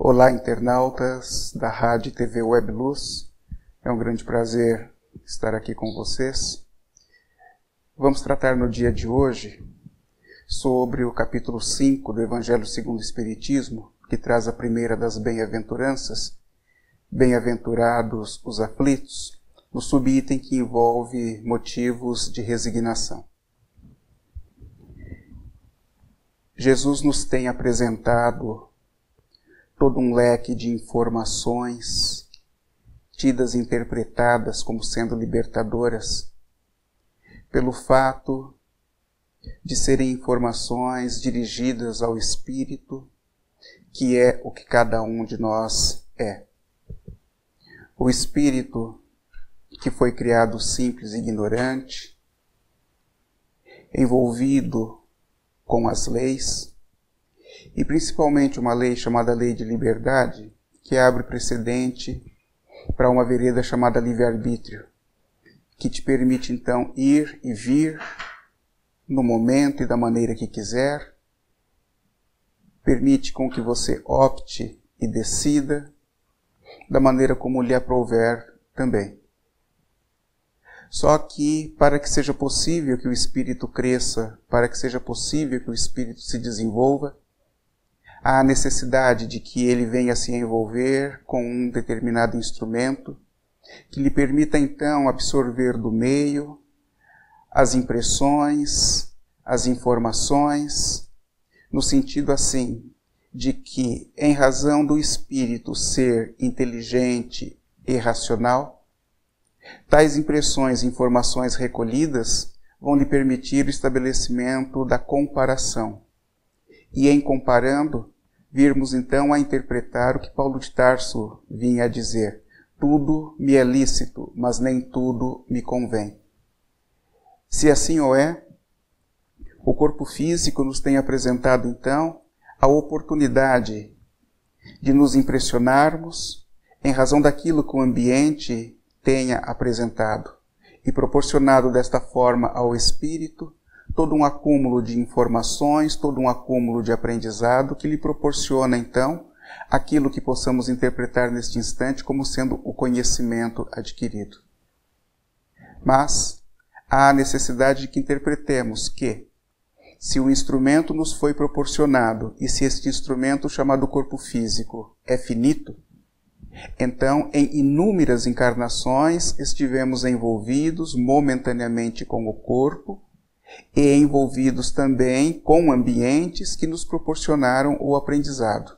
Olá, internautas da Rádio e TV Web Luz. É um grande prazer estar aqui com vocês. Vamos tratar no dia de hoje sobre o capítulo 5 do Evangelho segundo o Espiritismo, que traz a primeira das bem-aventuranças, bem-aventurados os aflitos, no subitem que envolve motivos de resignação. Jesus nos tem apresentado todo um leque de informações, tidas e interpretadas como sendo libertadoras, pelo fato de serem informações dirigidas ao Espírito, que é o que cada um de nós é. O Espírito que foi criado simples e ignorante, envolvido com as leis, e principalmente uma lei chamada Lei de Liberdade, que abre precedente para uma vereda chamada livre-arbítrio, que te permite então ir e vir no momento e da maneira que quiser, permite com que você opte e decida da maneira como lhe aprouver também. Só que para que seja possível que o espírito cresça, para que seja possível que o espírito se desenvolva, há a necessidade de que ele venha se envolver com um determinado instrumento que lhe permita então absorver do meio as impressões, as informações, no sentido assim de que, em razão do espírito ser inteligente e racional, tais impressões e informações recolhidas vão lhe permitir o estabelecimento da comparação. E em comparando, virmos então a interpretar o que Paulo de Tarso vinha a dizer: tudo me é lícito, mas nem tudo me convém. Se assim o é, o corpo físico nos tem apresentado então a oportunidade de nos impressionarmos em razão daquilo que o ambiente tenha apresentado e proporcionado desta forma ao espírito todo um acúmulo de informações, todo um acúmulo de aprendizado que lhe proporciona, então, aquilo que possamos interpretar neste instante como sendo o conhecimento adquirido. Mas há a necessidade de que interpretemos que, se o instrumento nos foi proporcionado e se este instrumento chamado corpo físico é finito, então, em inúmeras encarnações, estivemos envolvidos momentaneamente com o corpo, e envolvidos também com ambientes que nos proporcionaram o aprendizado.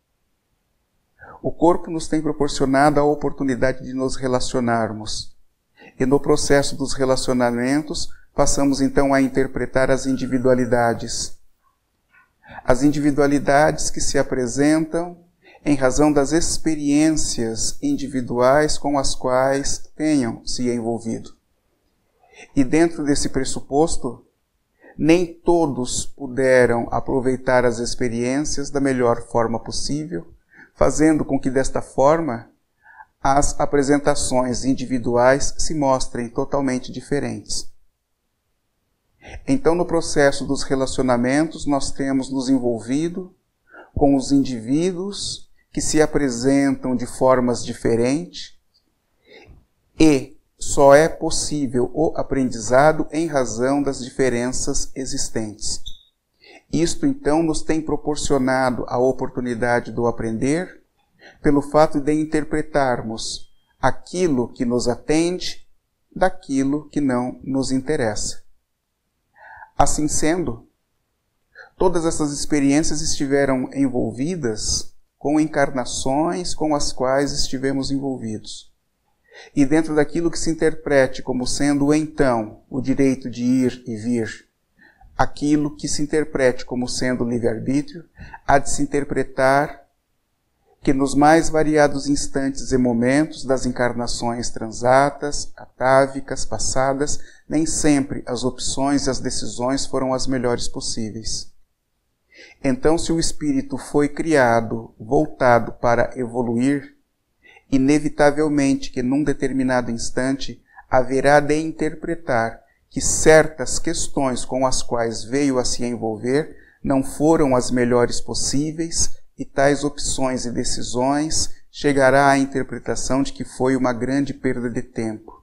O corpo nos tem proporcionado a oportunidade de nos relacionarmos, e no processo dos relacionamentos passamos então a interpretar as individualidades. As individualidades que se apresentam em razão das experiências individuais com as quais tenham se envolvido. E dentro desse pressuposto, nem todos puderam aproveitar as experiências da melhor forma possível, fazendo com que desta forma as apresentações individuais se mostrem totalmente diferentes. Então, no processo dos relacionamentos, nós temos nos envolvido com os indivíduos que se apresentam de formas diferentes e só é possível o aprendizado em razão das diferenças existentes. Isto, então, nos tem proporcionado a oportunidade do aprender, pelo fato de interpretarmos aquilo que nos atende daquilo que não nos interessa. Assim sendo, todas essas experiências estiveram envolvidas com encarnações com as quais estivemos envolvidos. E dentro daquilo que se interprete como sendo, então, o direito de ir e vir, aquilo que se interprete como sendo livre-arbítrio, há de se interpretar que nos mais variados instantes e momentos das encarnações transatas, atávicas, passadas, nem sempre as opções e as decisões foram as melhores possíveis. Então, se o espírito foi criado, voltado para evoluir, inevitavelmente que num determinado instante haverá de interpretar que certas questões com as quais veio a se envolver não foram as melhores possíveis e tais opções e decisões, chegará à interpretação de que foi uma grande perda de tempo.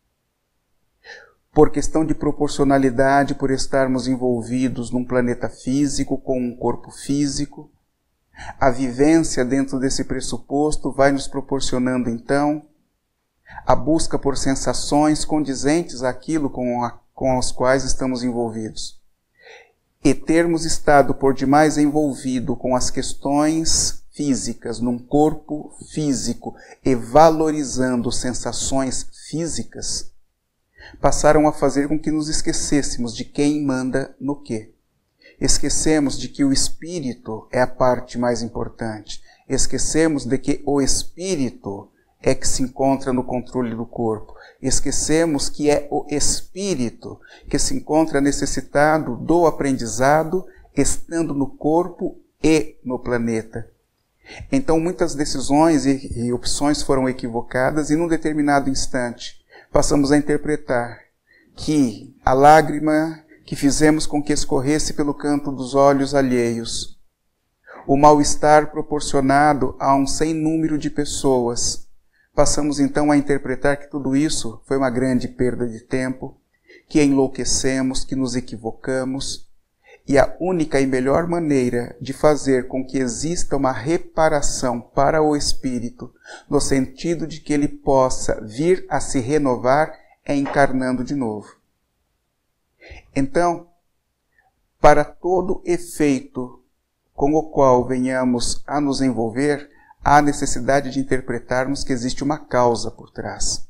Por questão de proporcionalidade, por estarmos envolvidos num planeta físico com um corpo físico, a vivência dentro desse pressuposto vai nos proporcionando, então, a busca por sensações condizentes àquilo com as quais estamos envolvidos. E termos estado por demais envolvido com as questões físicas, num corpo físico, e valorizando sensações físicas, passaram a fazer com que nos esquecêssemos de quem manda no quê. Esquecemos de que o espírito é a parte mais importante. Esquecemos de que o espírito é que se encontra no controle do corpo. Esquecemos que é o espírito que se encontra necessitado do aprendizado, estando no corpo e no planeta. Então muitas decisões e opções foram equivocadas e num determinado instante passamos a interpretar que a lágrima que fizemos com que escorresse pelo canto dos olhos alheios, o mal-estar proporcionado a um sem número de pessoas, passamos então a interpretar que tudo isso foi uma grande perda de tempo, que enlouquecemos, que nos equivocamos, e a única e melhor maneira de fazer com que exista uma reparação para o espírito, no sentido de que ele possa vir a se renovar, é encarnando de novo. Então, para todo efeito com o qual venhamos a nos envolver, há necessidade de interpretarmos que existe uma causa por trás.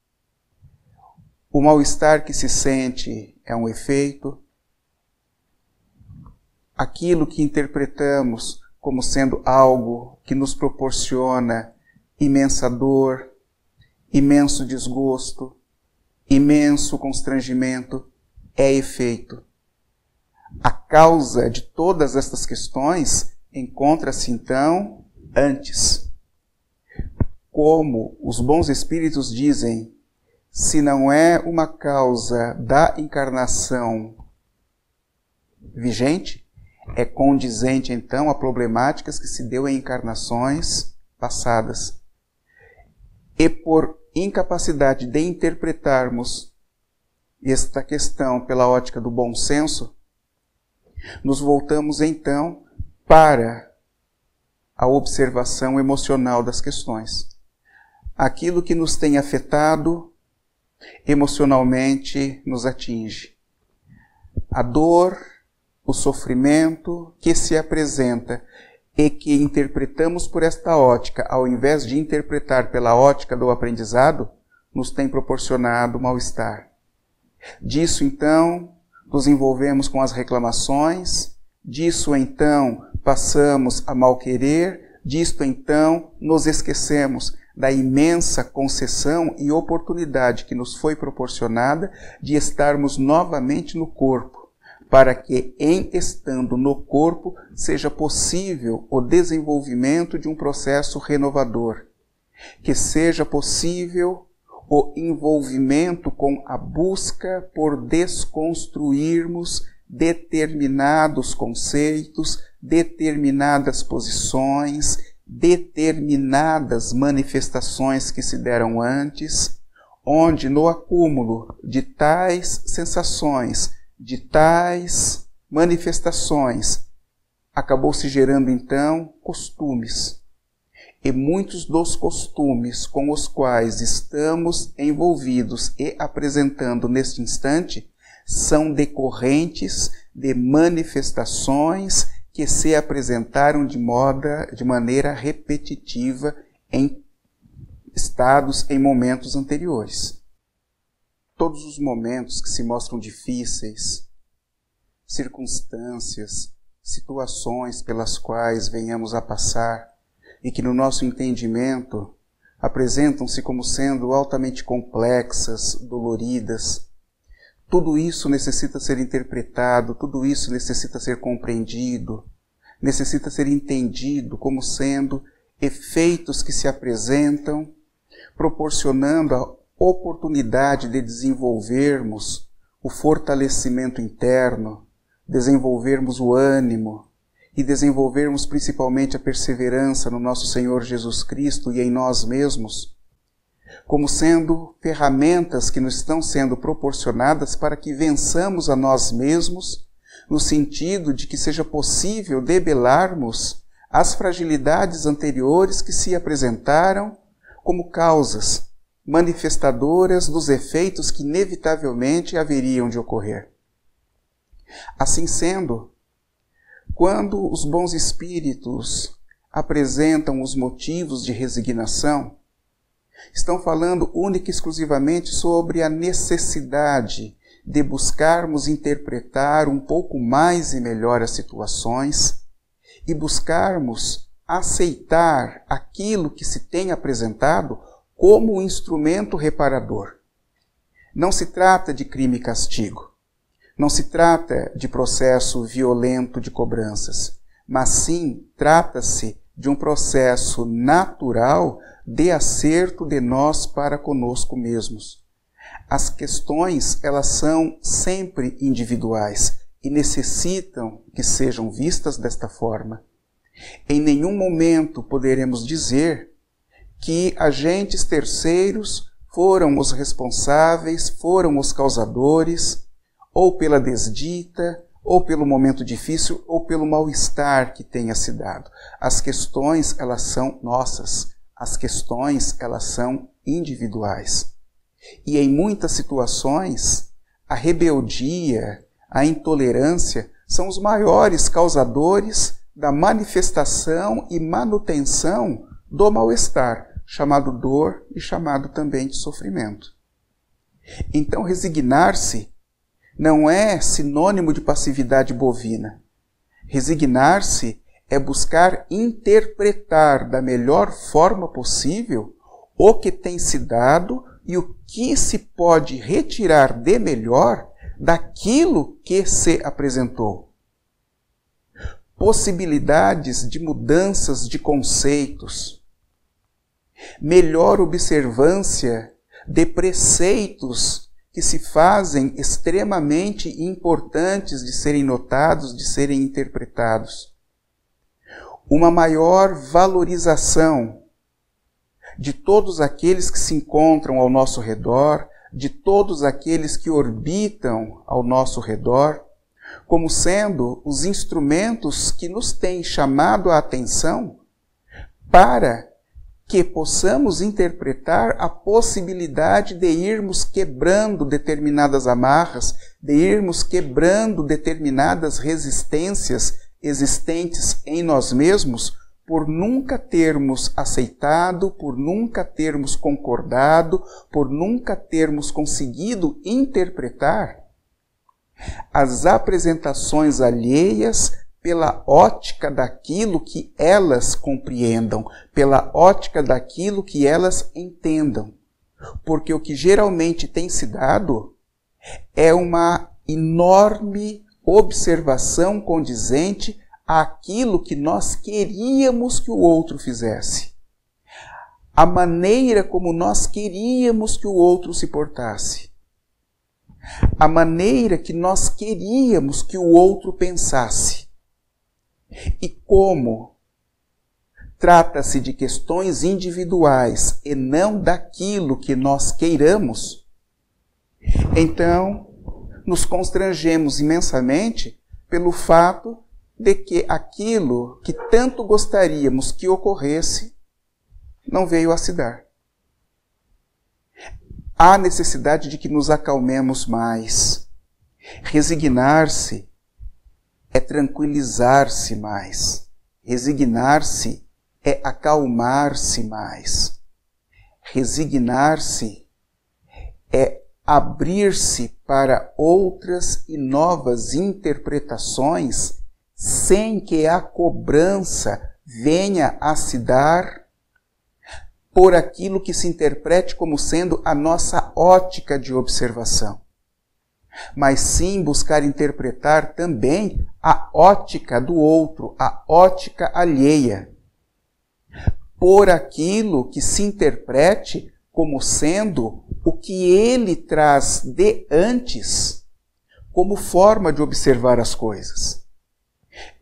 O mal-estar que se sente é um efeito. Aquilo que interpretamos como sendo algo que nos proporciona imensa dor, imenso desgosto, imenso constrangimento, é efeito. A causa de todas estas questões encontra-se, então, antes. Como os bons espíritos dizem, se não é uma causa da encarnação vigente, é condizente, então, a problemáticas que se deu em encarnações passadas. E por incapacidade de interpretarmos esta questão pela ótica do bom senso, nos voltamos então para a observação emocional das questões. Aquilo que nos tem afetado emocionalmente nos atinge. A dor, o sofrimento que se apresenta e que interpretamos por esta ótica, ao invés de interpretar pela ótica do aprendizado, nos tem proporcionado mal-estar. Disso, então, nos envolvemos com as reclamações, disso, então, passamos a mal-querer, disto, então, nos esquecemos da imensa concessão e oportunidade que nos foi proporcionada de estarmos novamente no corpo, para que, em estando no corpo, seja possível o desenvolvimento de um processo renovador, que seja possível o envolvimento com a busca por desconstruirmos determinados conceitos, determinadas posições, determinadas manifestações que se deram antes, onde no acúmulo de tais sensações, de tais manifestações, acabou se gerando então costumes. E muitos dos costumes com os quais estamos envolvidos e apresentando neste instante são decorrentes de manifestações que se apresentaram de maneira repetitiva em estados, em momentos anteriores. Todos os momentos que se mostram difíceis, circunstâncias, situações pelas quais venhamos a passar, e que no nosso entendimento apresentam-se como sendo altamente complexas, doloridas. Tudo isso necessita ser interpretado, tudo isso necessita ser compreendido, necessita ser entendido como sendo efeitos que se apresentam, proporcionando a oportunidade de desenvolvermos o fortalecimento interno, desenvolvermos o ânimo, e desenvolvermos principalmente a perseverança no nosso Senhor Jesus Cristo e em nós mesmos, como sendo ferramentas que nos estão sendo proporcionadas para que vençamos a nós mesmos, no sentido de que seja possível debelarmos as fragilidades anteriores que se apresentaram como causas manifestadoras dos efeitos que inevitavelmente haveriam de ocorrer. Assim sendo, quando os bons espíritos apresentam os motivos de resignação, estão falando única e exclusivamente sobre a necessidade de buscarmos interpretar um pouco mais e melhor as situações e buscarmos aceitar aquilo que se tem apresentado como um instrumento reparador. Não se trata de crime e castigo, não se trata de processo violento de cobranças, mas sim trata-se de um processo natural de acerto de nós para conosco mesmos. As questões, elas são sempre individuais e necessitam que sejam vistas desta forma. Em nenhum momento poderemos dizer que agentes terceiros foram os responsáveis, foram os causadores, ou pela desdita, ou pelo momento difícil, ou pelo mal-estar que tenha se dado. As questões, elas são nossas. As questões, elas são individuais. E em muitas situações, a rebeldia, a intolerância são os maiores causadores da manifestação e manutenção do mal-estar, chamado dor e chamado também de sofrimento. Então, resignar-se não é sinônimo de passividade bovina. Resignar-se é buscar interpretar da melhor forma possível o que tem se dado e o que se pode retirar de melhor daquilo que se apresentou. Possibilidades de mudanças de conceitos, melhor observância de preceitos que se fazem extremamente importantes de serem notados, de serem interpretados. Uma maior valorização de todos aqueles que se encontram ao nosso redor, de todos aqueles que orbitam ao nosso redor, como sendo os instrumentos que nos têm chamado a atenção para que possamos interpretar a possibilidade de irmos quebrando determinadas amarras, de irmos quebrando determinadas resistências existentes em nós mesmos, por nunca termos aceitado, por nunca termos concordado, por nunca termos conseguido interpretar as apresentações alheias pela ótica daquilo que elas compreendam, pela ótica daquilo que elas entendam. Porque o que geralmente tem se dado é uma enorme observação condizente àquilo que nós queríamos que o outro fizesse. A maneira como nós queríamos que o outro se portasse. A maneira que nós queríamos que o outro pensasse. E como trata-se de questões individuais e não daquilo que nós queiramos, então nos constrangemos imensamente pelo fato de que aquilo que tanto gostaríamos que ocorresse não veio a se dar. Há necessidade de que nos acalmemos mais. Resignar-se é tranquilizar-se mais. Resignar-se é acalmar-se mais. Resignar-se é abrir-se para outras e novas interpretações sem que a cobrança venha a se dar por aquilo que se interprete como sendo a nossa ótica de observação. Mas sim buscar interpretar também a ótica do outro, a ótica alheia, por aquilo que se interprete como sendo o que ele traz de antes como forma de observar as coisas.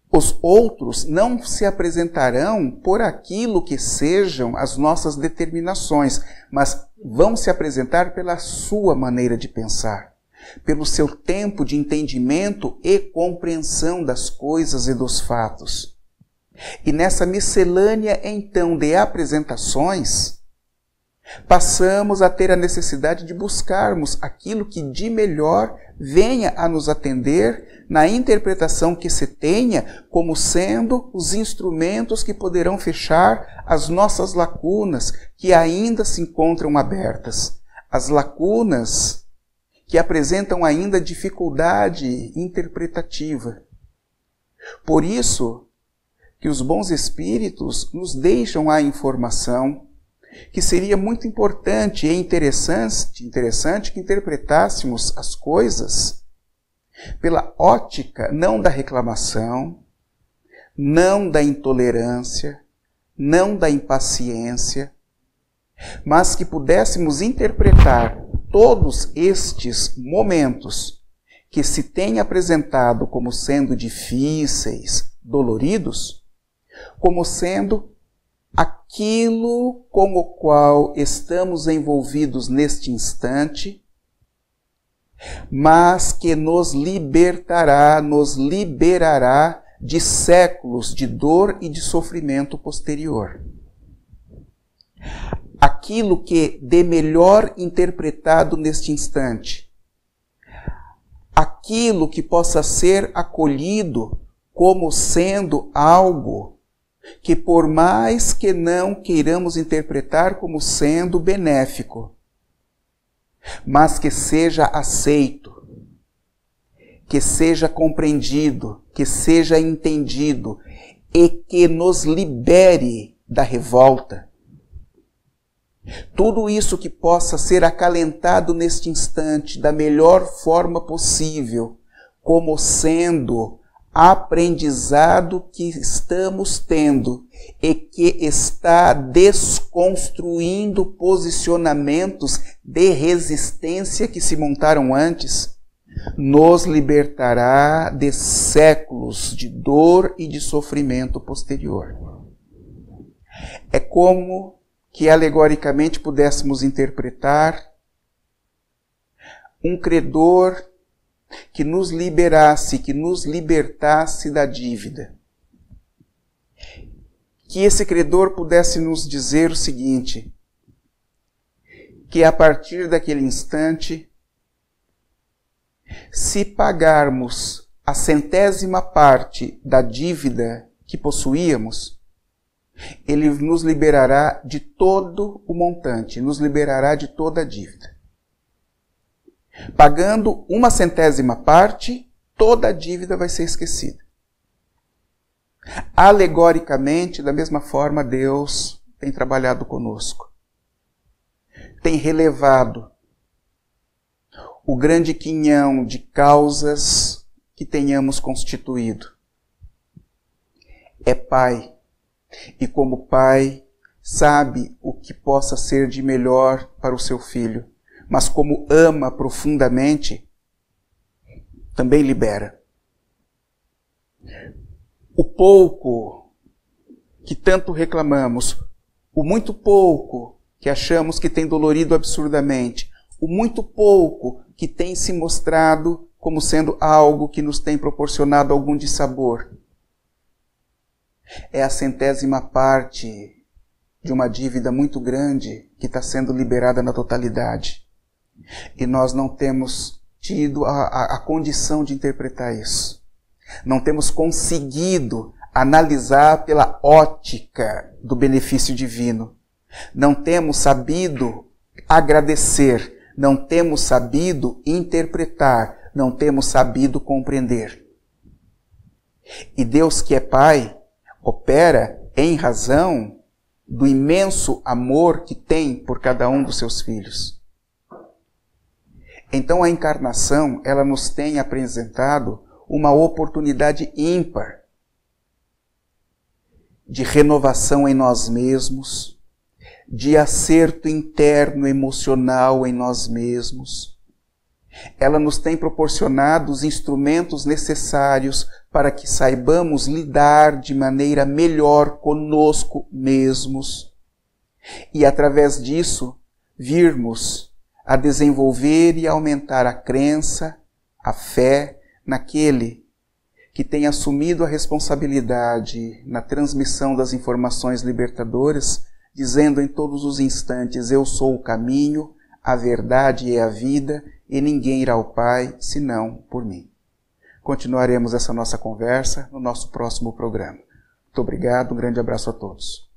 Os outros não se apresentarão por aquilo que sejam as nossas determinações, mas vão se apresentar pela sua maneira de pensar, pelo seu tempo de entendimento e compreensão das coisas e dos fatos. E nessa miscelânea, então, de apresentações, passamos a ter a necessidade de buscarmos aquilo que de melhor venha a nos atender na interpretação que se tenha como sendo os instrumentos que poderão fechar as nossas lacunas que ainda se encontram abertas. As lacunas que apresentam ainda dificuldade interpretativa. Por isso que os bons espíritos nos deixam a informação que seria muito importante e interessante que interpretássemos as coisas pela ótica não da reclamação, não da intolerância, não da impaciência, mas que pudéssemos interpretar todos estes momentos que se têm apresentado como sendo difíceis, doloridos, como sendo aquilo com o qual estamos envolvidos neste instante, mas que nos libertará, nos liberará de séculos de dor e de sofrimento posterior. Aquilo que de melhor interpretado neste instante, aquilo que possa ser acolhido como sendo algo que por mais que não queiramos interpretar como sendo benéfico, mas que seja aceito, que seja compreendido, que seja entendido e que nos libere da revolta. Tudo isso que possa ser acalentado neste instante da melhor forma possível, como sendo aprendizado que estamos tendo e que está desconstruindo posicionamentos de resistência que se montaram antes, nos libertará de séculos de dor e de sofrimento posterior. É como que alegoricamente pudéssemos interpretar um credor que nos liberasse, que nos libertasse da dívida. Que esse credor pudesse nos dizer o seguinte, que a partir daquele instante, se pagarmos a 100ª parte da dívida que possuíamos, ele nos liberará de todo o montante, nos liberará de toda a dívida. Pagando uma 100ª parte, toda a dívida vai ser esquecida. Alegoricamente, da mesma forma, Deus tem trabalhado conosco. Tem relevado o grande quinhão de causas que tenhamos constituído. É Pai, e como Pai, sabe o que possa ser de melhor para o seu filho. Mas como ama profundamente, também libera. O pouco que tanto reclamamos, o muito pouco que achamos que tem dolorido absurdamente, o muito pouco que tem se mostrado como sendo algo que nos tem proporcionado algum dissabor, é a 100ª parte de uma dívida muito grande que está sendo liberada na totalidade. E nós não temos tido a condição de interpretar isso. Não temos conseguido analisar pela ótica do benefício divino. Não temos sabido agradecer. Não temos sabido interpretar. Não temos sabido compreender. E Deus, que é Pai, opera em razão do imenso amor que tem por cada um dos seus filhos. Então a encarnação, ela nos tem apresentado uma oportunidade ímpar de renovação em nós mesmos, de acerto interno emocional em nós mesmos, Ela nos tem proporcionado os instrumentos necessários para que saibamos lidar de maneira melhor conosco mesmos e, através disso, virmos a desenvolver e aumentar a crença, a fé naquele que tem assumido a responsabilidade na transmissão das informações libertadoras, dizendo em todos os instantes: eu sou o caminho, a verdade e a vida, e ninguém irá ao Pai senão por mim. Continuaremos essa nossa conversa no nosso próximo programa. Muito obrigado, um grande abraço a todos.